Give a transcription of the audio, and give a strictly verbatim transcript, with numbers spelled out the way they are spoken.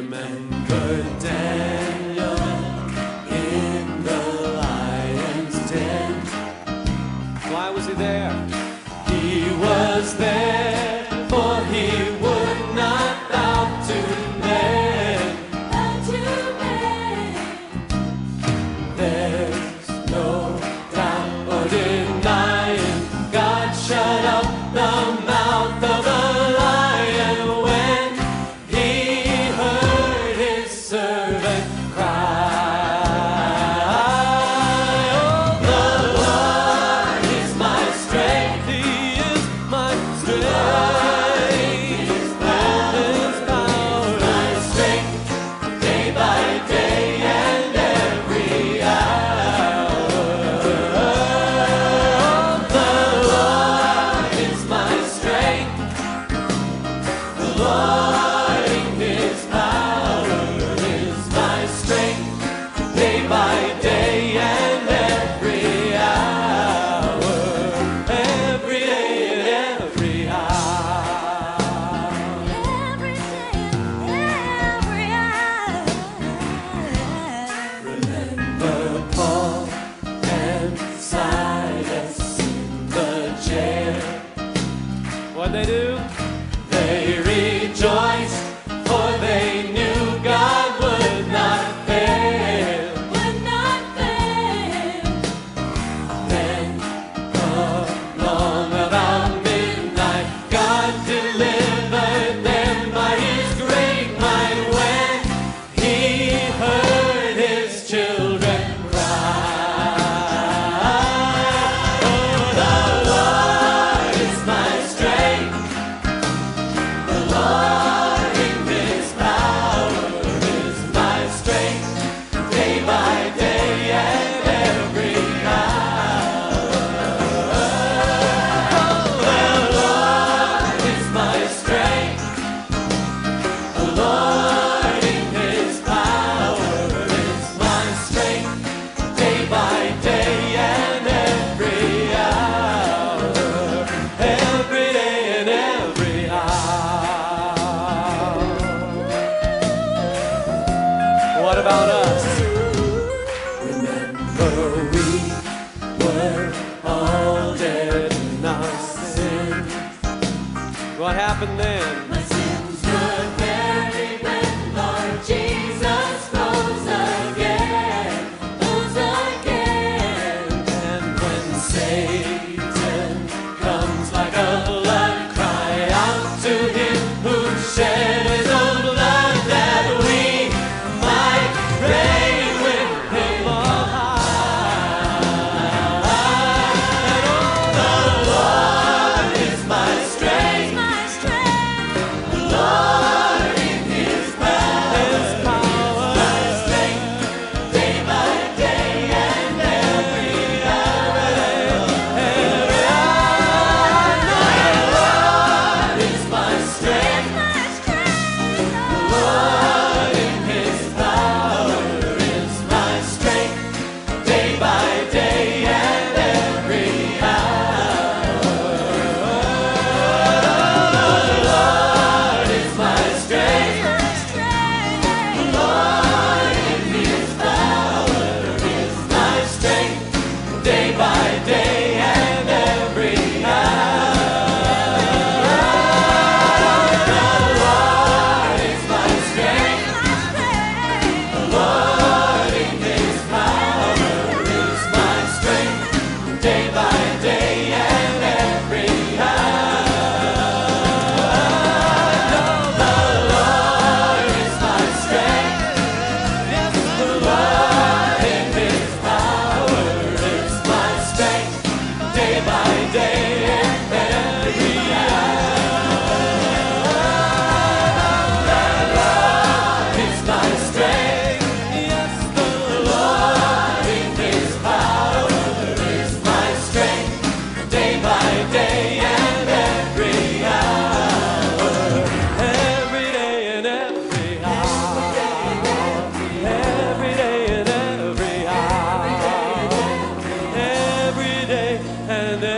Remember Daniel in the lion's den. Why was he there? He was there, for he would not bow to men. Bow to men. There's no doubt or denying, God shut up the mouth of a lion when he heard his servant cry. Oh, the Lord is my strength, he is my strength. His power, my strength, day by day and every hour. The Lord is my strength, the Lord in his power is my strength, day by day and every hour, every day and every hour. Every day, every hour. Remember Paul and Silas in the jail. What'd they do? They rejoiced, for they knew God would not fail. Would not fail. Then along about midnight, God delivered them by his great might when he heard his children cry. Oh, the Lord is my strength, the Lord in his power is my strength, day by day and every hour. Oh, the Lord is my strength, the Lord in his power is my strength, day by day and every hour, every day and every hour. What about us? Remember we were all dead in our sin. What happened then? My sins were buried when Lord Jesus rose again, rose again. And when Satan comes like a flood, cry out to him who shed his own blood that we might reign with him on high. And oh, the Lord is my strength, My strength, the Lord in his power, my strength, day by day and every hour, every hour. The Lord is my strength, my strength. the Lord in his power is my strength, day by day and every hour. The Lord is my strength, My strength. the Lord in his power is my strength, day by day and every hour. The Lord is my strength, the Lord in his power is my strength, day by day and every hour. The Lord is my strength, yes, the Lord in his power is my strength, day by day and every hour. The Lord is my strength, yes, the Lord in his power is my strength, day by day and every hour, every day and every hour, every day and every hour, every day and every